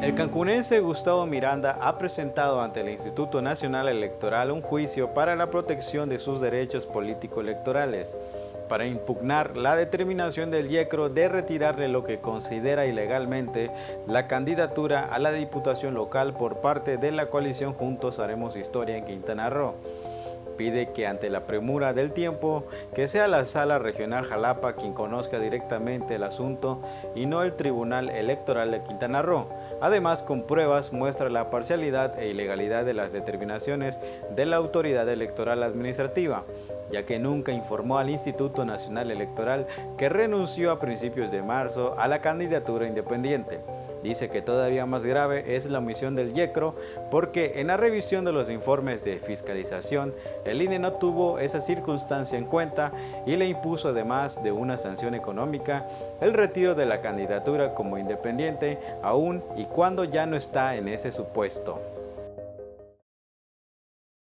El cancunense Gustavo Miranda ha presentado ante el Instituto Nacional Electoral un juicio para la protección de sus derechos político-electorales, para impugnar la determinación del YECRO de retirarle lo que considera ilegalmente la candidatura a la diputación local por parte de la coalición Juntos Haremos Historia en Quintana Roo. Pide que ante la premura del tiempo, que sea la Sala Regional Jalapa quien conozca directamente el asunto y no el Tribunal Electoral de Quintana Roo. Además, con pruebas muestra la parcialidad e ilegalidad de las determinaciones de la Autoridad Electoral Administrativa, ya que nunca informó al Instituto Nacional Electoral que renunció a principios de marzo a la candidatura independiente. Dice que todavía más grave es la omisión del YECRO porque en la revisión de los informes de fiscalización, el INE no tuvo esa circunstancia en cuenta y le impuso, además de una sanción económica, el retiro de la candidatura como independiente aún y cuando ya no está en ese supuesto.